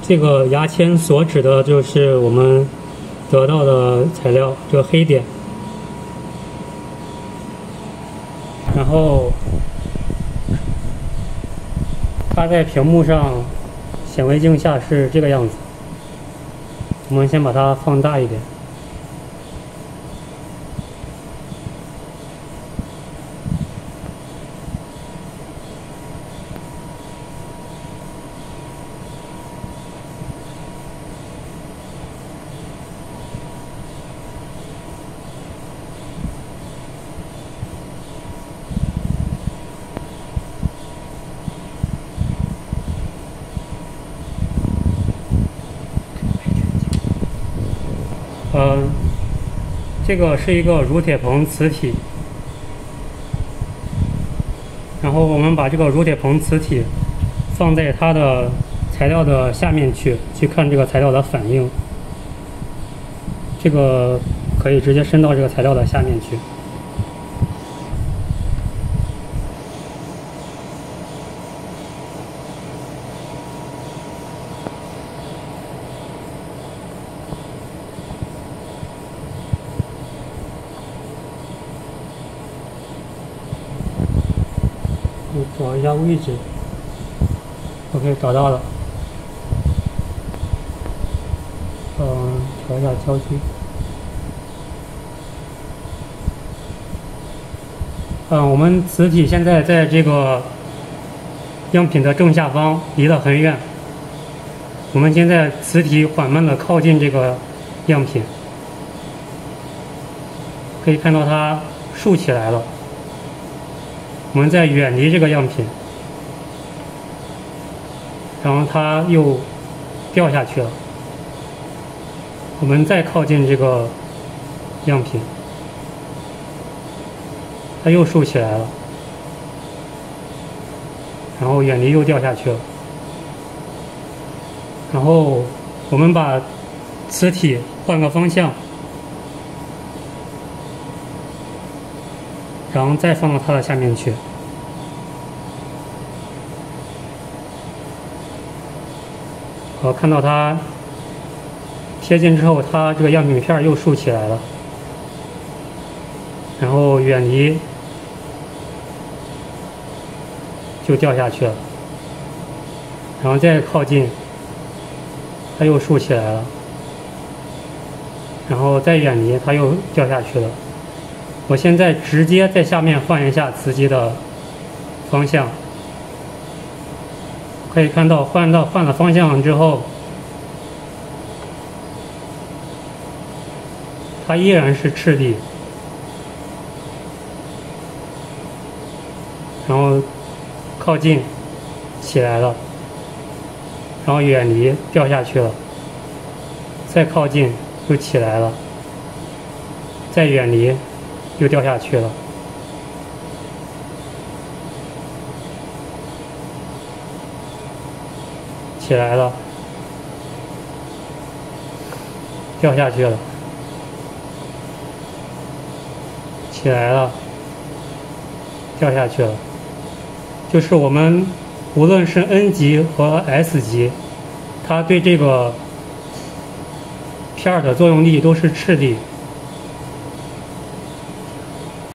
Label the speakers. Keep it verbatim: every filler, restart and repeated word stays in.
Speaker 1: 这个牙签所指的就是我们得到的材料，这个黑点。然后它在屏幕上显微镜下是这个样子。我们先把它放大一点。嗯，这个是一个乳铁硼磁体，然后我们把这个乳铁硼磁体放在它的材料的下面去，去看这个材料的反应。这个可以直接伸到这个材料的下面去。找一下位置 ，OK， 找到了。嗯，调一下焦距。嗯，我们磁体现在在这个样品的正下方，离得很远。我们现在磁体缓慢地靠近这个样品，可以看到它竖起来了。我们再远离这个样品，然后它又掉下去了。我们再靠近这个样品，它又竖起来了，然后远离又掉下去了。然后我们把磁体换个方向，然后再放到它的下面去。我看到它贴近之后，它这个样品片又竖起来了，然后远离就掉下去了，然后再靠近，它又竖起来了，然后再远离，它又掉下去了。我现在直接在下面换一下磁极的方向，可以看到换到换了方向之后，它依然是赤地，然后靠近起来了，然后远离掉下去了，再靠近又起来了，再远离又掉下去了。起来了，掉下去了，起来了，掉下去了。就是我们无论是 N 极和 S 极，它对这个片儿的作用力都是斥力。